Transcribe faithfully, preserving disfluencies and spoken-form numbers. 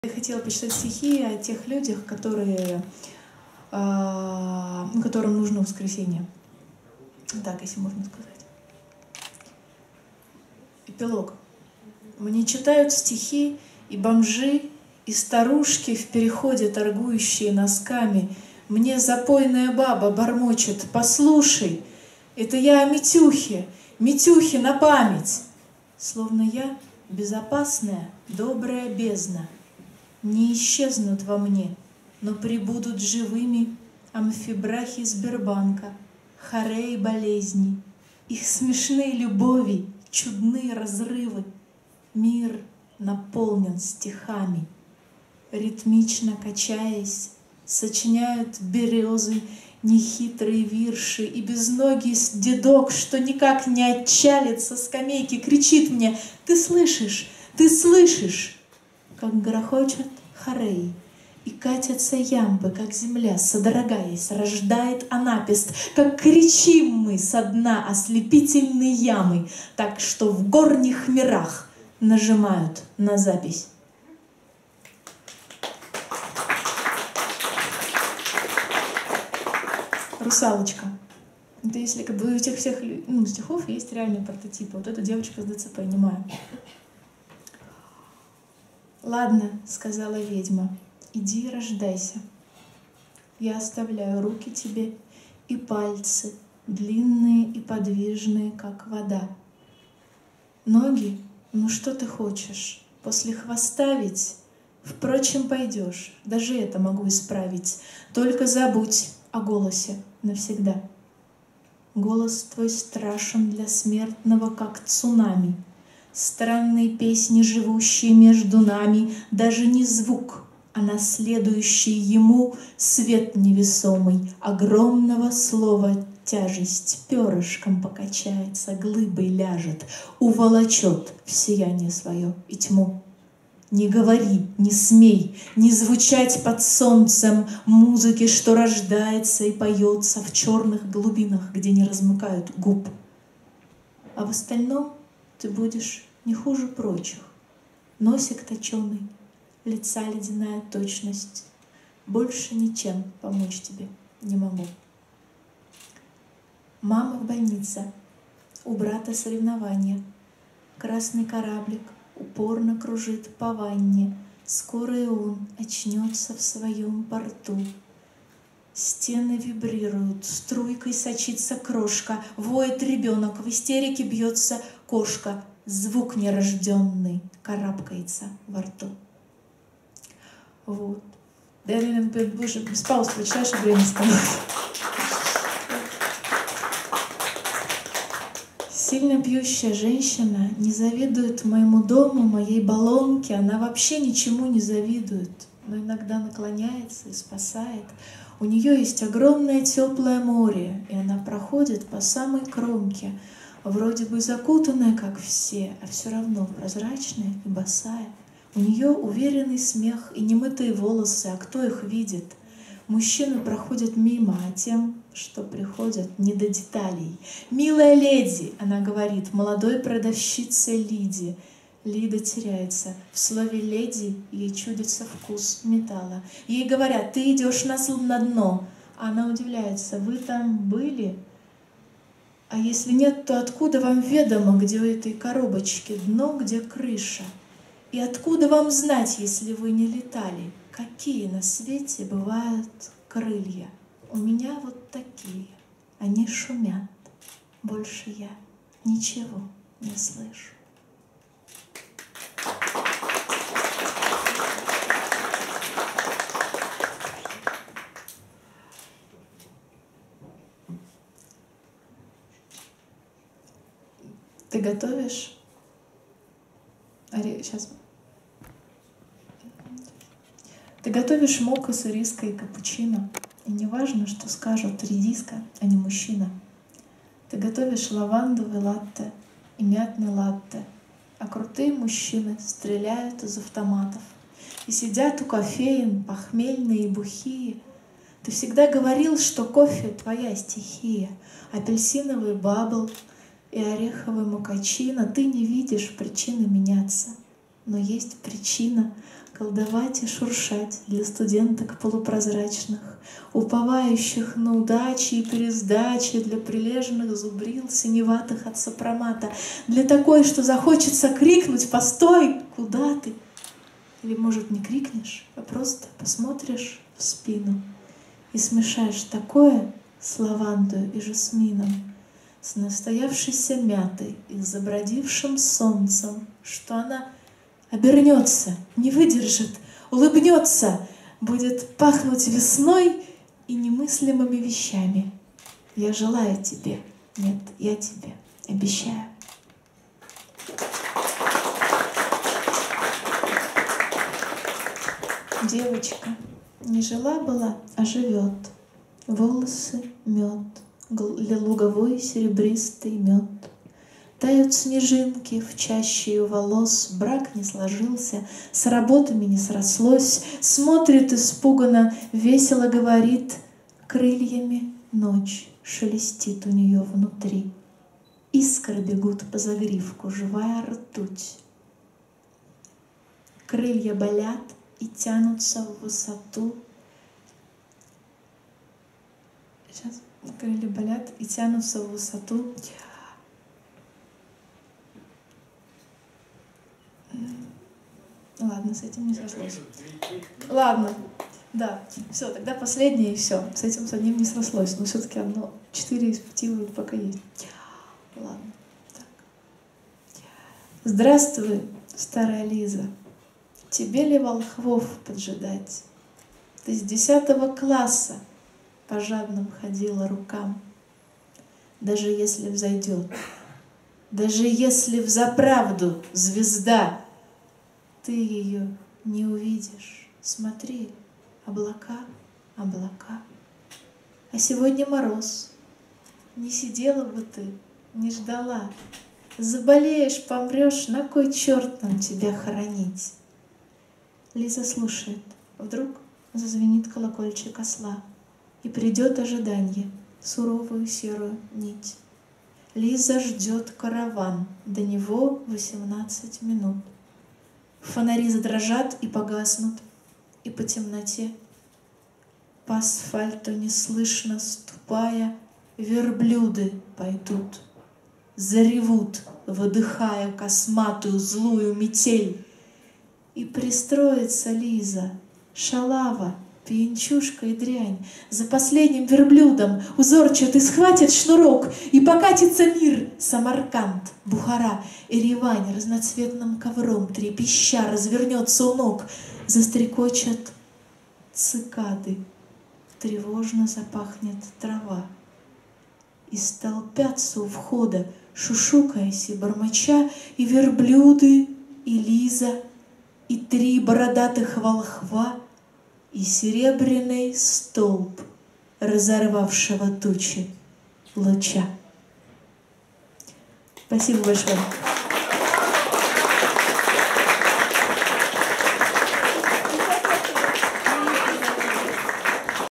Я хотела почитать стихи о тех людях, которые, э, которым нужно воскресенье. Так, если можно сказать. Эпилог. Мне читают стихи и бомжи, и старушки в переходе, торгующие носками. Мне запойная баба бормочет: послушай, это я о Митюхе, Митюхе на память. Словно я безопасная, добрая бездна. Не исчезнут во мне, но прибудут живыми амфибрахи Сбербанка, хорей болезни, их смешные любови, чудные разрывы. Мир наполнен стихами, ритмично качаясь, сочиняют березы нехитрые вирши, и безногий дедок, что никак не отчалит со скамейки, кричит мне: ты слышишь, ты слышишь? Как грохочет хорей, и катятся ямбы, как земля, содрогаясь, рождает анапест, как кричим мы со дна ослепительной ямы, так что в горних мирах нажимают на запись. Русалочка. Это если как бы у тех всех ну, стихов есть реальные прототипы. Вот эта девочка с ДЦП, немая. «Ладно, — сказала ведьма, — иди рождайся. Я оставляю руки тебе и пальцы, длинные и подвижные, как вода. Ноги, ну что ты хочешь? После хвоста ведь? Впрочем, пойдешь, даже это могу исправить. Только забудь о голосе навсегда. Голос твой страшен для смертного, как цунами. Странные песни, живущие между нами, даже не звук, а наследующий ему свет невесомый, огромного слова тяжесть перышком покачается, глыбой ляжет, уволочет в сияние свое и тьму. Не говори, не смей, не звучать под солнцем музыки, что рождается и поется в черных глубинах, где не размыкают губ. А в остальном ты будешь не хуже прочих. Носик точеный, лица ледяная точность. Больше ничем помочь тебе не могу. Мама в больнице, у брата соревнования. Красный кораблик упорно кружит по ванне. Скоро и он очнется в своем порту. Стены вибрируют, струйкой сочится крошка, воет ребенок, в истерике бьется кошка, звук нерожденный карабкается во рту. Вот. Да, я, наверное, больше без пауз прочитаешь, и время становится. Сильно пьющая женщина не завидует моему дому, моей баллонке, она вообще ничему не завидует, но иногда наклоняется и спасает. У нее есть огромное теплое море, и она проходит по самой кромке, вроде бы закутанная, как все, а все равно прозрачная и босая. У нее уверенный смех и немытые волосы, а кто их видит? Мужчины проходят мимо, а тем, что приходят, не до деталей. «Милая леди!» — она говорит, молодой продавщице Лиде. Лида теряется. В слове «леди» ей чудится вкус металла. Ей говорят: ты идешь на, на дно. Она удивляется: вы там были? А если нет, то откуда вам ведомо, где у этой коробочки дно, где крыша? И откуда вам знать, если вы не летали, какие на свете бывают крылья? У меня вот такие, они шумят. Больше я ничего не слышу. Ты готовишь? Ари, сейчас. Ты готовишь мока с ириской и капучино, и не важно, что скажут редиска, а не мужчина. Ты готовишь лавандовый латте и мятный латте, а крутые мужчины стреляют из автоматов и сидят у кофеин, похмельные и бухие. Ты всегда говорил, что кофе — твоя стихия, апельсиновый бабл и ореховый мокачино. Ты не видишь причины меняться, но есть причина, колдовать и шуршать для студенток полупрозрачных, уповающих на удачи и пересдачи, для прилежных зубрил синеватых от сопромата, для такой, что захочется крикнуть: «Постой! Куда ты?» Или, может, не крикнешь, а просто посмотришь в спину и смешаешь такое с лавандой и жасмином, с настоявшейся мятой и забродившим солнцем, что она обернется, не выдержит, улыбнется, будет пахнуть весной и немыслимыми вещами. Я желаю тебе, нет, я тебе обещаю. Девочка не жила-была, а живет. Волосы мед, луговой серебристый мед. Тают снежинки в чаще ее волос, брак не сложился, с работами не срослось, смотрит испуганно, весело говорит, крыльями ночь шелестит у нее внутри. Искры бегут по загривку, живая ртуть. Крылья болят и тянутся в высоту. Сейчас крылья болят и тянутся в высоту. Ладно, с этим не срослось. Ладно, да, все, тогда последнее и все. С этим с одним не срослось, но все-таки одно, четыре из пяти вот пока есть. Ладно, так. Здравствуй, старая Лиза. Тебе ли волхвов поджидать? Ты с десятого класса по жадным ходила рукам. Даже если взойдет, даже если взаправду звезда, ты ее не увидишь. Смотри, облака, облака. А сегодня мороз. Не сидела бы ты, не ждала. Заболеешь, помрешь, на кой черт нам тебя хоронить? Лиза слушает. Вдруг зазвенит колокольчик осла, и придет ожиданье, суровую серую нить. Лиза ждет караван, до него восемнадцать минут. Фонари задрожат и погаснут, и по темноте, по асфальту неслышно ступая, верблюды пойдут, заревут, выдыхая косматую злую метель. И пристроится Лиза, шалава, пьянчушка и дрянь, за последним верблюдом узорчатый схватит шнурок, и покатится мир, Самарканд, Бухара, Еревань разноцветным ковром трепеща развернется у ног, застрекочат цикады, тревожно запахнет трава. И столпятся у входа, шушукаясь и бормоча, и верблюды, и Лиза, и три бородатых волхва, и серебряный столб, разорвавшего тучи луча. Спасибо большое.